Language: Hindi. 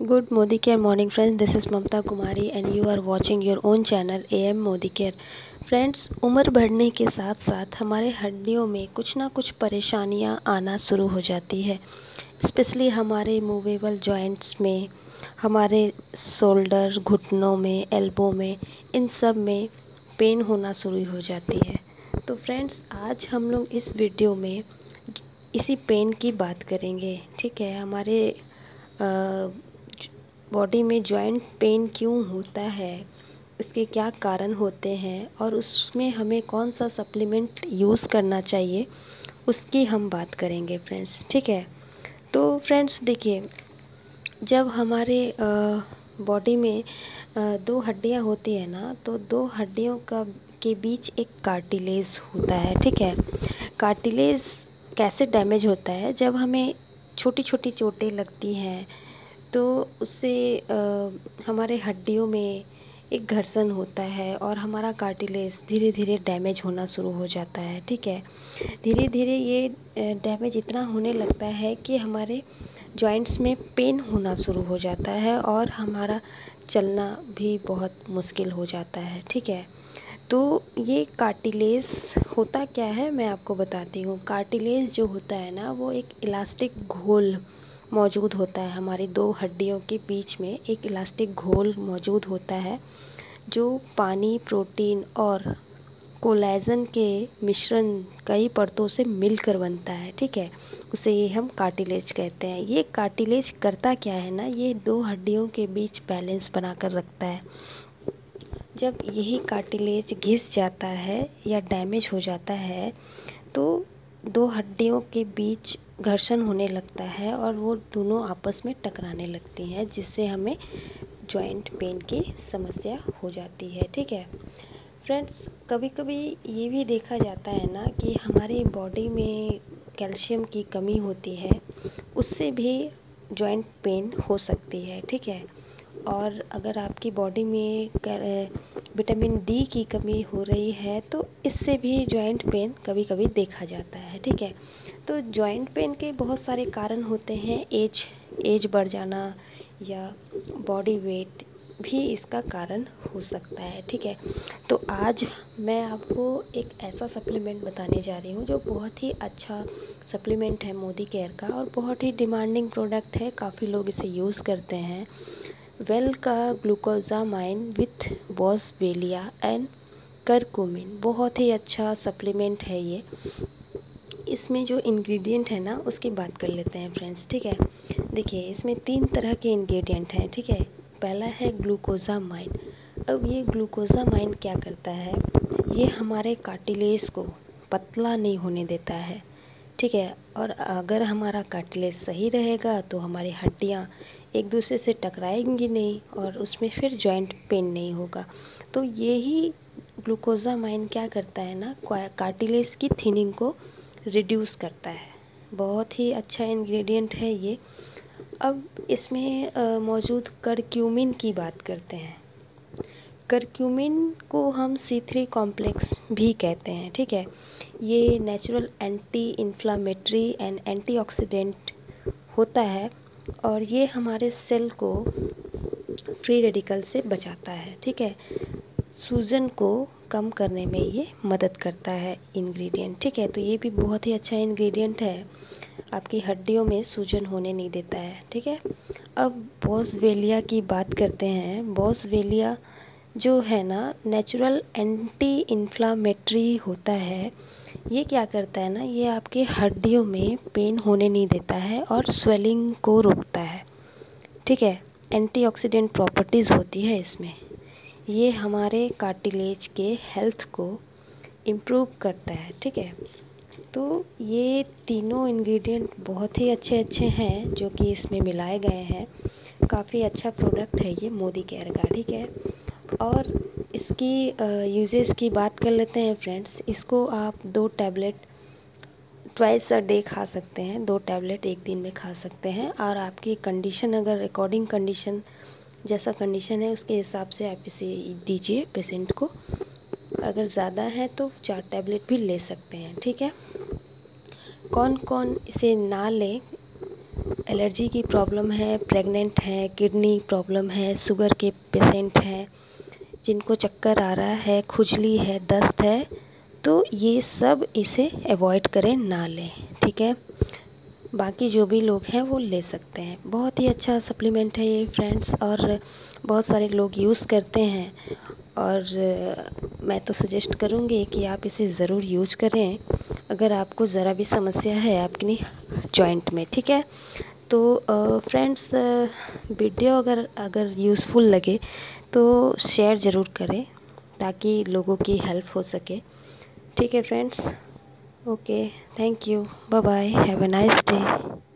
Good Modi Care morning friends, this is Mamta Kumari and you are watching your own channel AM Modi Care। Friends, उम्र बढ़ने के साथ साथ हमारे हड्डियों में कुछ ना कुछ परेशानियां आना शुरू हो जाती है। स्पेशली हमारे मूवेबल जॉइंट्स में, हमारे शोल्डर, घुटनों में, एल्बो में, इन सब में पेन होना शुरू हो जाती है। तो फ्रेंड्स, आज हम लोग इस वीडियो में इसी पेन की बात करेंगे। ठीक है, हमारे बॉडी में जॉइंट पेन क्यों होता है, इसके क्या कारण होते हैं और उसमें हमें कौन सा सप्लीमेंट यूज़ करना चाहिए, उसकी हम बात करेंगे फ्रेंड्स। ठीक है, तो फ्रेंड्स देखिए, जब हमारे बॉडी में दो हड्डियां होती है ना, तो दो हड्डियों का के बीच एक कार्टिलेज होता है। ठीक है, कार्टिलेज कैसे डैमेज होता है, जब हमें छोटी छोटी चोटें लगती हैं तो उससे हमारे हड्डियों में एक घर्षण होता है और हमारा कार्टिलेज धीरे धीरे डैमेज होना शुरू हो जाता है। ठीक है, धीरे धीरे ये डैमेज इतना होने लगता है कि हमारे जॉइंट्स में पेन होना शुरू हो जाता है और हमारा चलना भी बहुत मुश्किल हो जाता है। ठीक है, तो ये कार्टिलेज होता क्या है मैं आपको बताती हूँ। कार्टिलेज जो होता है ना, वो एक इलास्टिक घोल मौजूद होता है। हमारी दो हड्डियों के बीच में एक इलास्टिक घोल मौजूद होता है जो पानी, प्रोटीन और कोलेजन के मिश्रण कई परतों से मिलकर बनता है। ठीक है, उसे ये हम कार्टिलेज कहते हैं। ये कार्टिलेज करता क्या है ना, ये दो हड्डियों के बीच बैलेंस बनाकर रखता है। जब यही कार्टिलेज घिस जाता है या डैमेज हो जाता है तो दो हड्डियों के बीच घर्षण होने लगता है और वो दोनों आपस में टकराने लगती हैं, जिससे हमें जॉइंट पेन की समस्या हो जाती है। ठीक है फ्रेंड्स, कभी कभी ये भी देखा जाता है ना कि हमारी बॉडी में कैल्शियम की कमी होती है, उससे भी जॉइंट पेन हो सकती है। ठीक है, और अगर आपकी बॉडी में विटामिन डी की कमी हो रही है तो इससे भी जॉइंट पेन कभी कभी देखा जाता है। ठीक है, तो जॉइंट पेन के बहुत सारे कारण होते हैं। एज बढ़ जाना या बॉडी वेट भी इसका कारण हो सकता है। ठीक है, तो आज मैं आपको एक ऐसा सप्लीमेंट बताने जा रही हूँ जो बहुत ही अच्छा सप्लीमेंट है मोदी केयर का और बहुत ही डिमांडिंग प्रोडक्ट है। काफ़ी लोग इसे यूज़ करते हैं। वेल का glucosamine with boswellia and curcumin बहुत ही अच्छा सप्लीमेंट है ये। इसमें जो इंग्रेडिएंट है ना, उसकी बात कर लेते हैं फ्रेंड्स। ठीक है, देखिए इसमें 3 तरह के इंग्रेडिएंट हैं। ठीक है, पहला है ग्लूकोजामाइन। अब ये ग्लूकोजामाइन क्या करता है, ये हमारे कार्टिलेज को पतला नहीं होने देता है। ठीक है, और अगर हमारा कार्टिलेज सही रहेगा तो हमारी हड्डियाँ एक दूसरे से टकराएंगी नहीं और उसमें फिर जॉइंट पेन नहीं होगा। तो यही ग्लूकोजामाइन क्या करता है ना, कार्टिलेज की थिनिंग को रिड्यूस करता है। बहुत ही अच्छा इंग्रेडिएंट है ये। अब इसमें मौजूद करक्यूमिन की बात करते हैं। करक्यूमिन को हम C3 कॉम्प्लेक्स भी कहते हैं। ठीक है, ये natural anti inflammatory and antioxidant होता है और ये हमारे सेल को फ्री रेडिकल से बचाता है। ठीक है, सूजन को कम करने में ये मदद करता है इंग्रेडिएंट। ठीक है, तो ये भी बहुत ही अच्छा इंग्रेडिएंट है, आपकी हड्डियों में सूजन होने नहीं देता है। ठीक है, अब बॉसवेलिया की बात करते हैं। बॉसवेलिया जो है ना, नेचुरल एंटी इन्फ्लामेटरी होता है। ये क्या करता है ना, ये आपके हड्डियों में पेन होने नहीं देता है और स्वेलिंग को रोकता है। ठीक है, एंटीऑक्सीडेंट प्रॉपर्टीज़ होती है इसमें। ये हमारे कार्टिलेज के हेल्थ को इम्प्रूव करता है। ठीक है, तो ये तीनों इंग्रेडिएंट बहुत ही अच्छे अच्छे हैं जो कि इसमें मिलाए गए हैं। काफ़ी अच्छा प्रोडक्ट है ये मोदी केयर का। ठीक है, और इसकी यूजेस की बात कर लेते हैं फ्रेंड्स। इसको आप 2 टैबलेट ट्वाइस अ डे खा सकते हैं। 2 टैबलेट एक दिन में खा सकते हैं और आपकी कंडीशन, अगर अकॉर्डिंग कंडीशन, जैसा कंडीशन है उसके हिसाब से आप इसे दीजिए पेशेंट को। अगर ज़्यादा है तो 4 टैबलेट भी ले सकते हैं। ठीक है, कौन कौन इसे ना लें एलर्जी की प्रॉब्लम है, प्रेग्नेंट है, किडनी प्रॉब्लम है, शुगर के पेशेंट हैं, जिनको चक्कर आ रहा है, खुजली है, दस्त है, तो ये सब इसे अवॉइड करें, ना लें, ठीक है। बाकी जो भी लोग हैं वो ले सकते हैं। बहुत ही अच्छा सप्लीमेंट है ये फ्रेंड्स, और बहुत सारे लोग यूज़ करते हैं, और मैं तो सजेस्ट करूँगी कि आप इसे ज़रूर यूज करें अगर आपको ज़रा भी समस्या है आपकी जॉइंट में, ठीक है। तो फ्रेंड्स, वीडियो अगर यूज़फुल लगे तो शेयर ज़रूर करें ताकि लोगों की हेल्प हो सके, ठीक है friends. Okay, thank you, bye bye, have a nice day.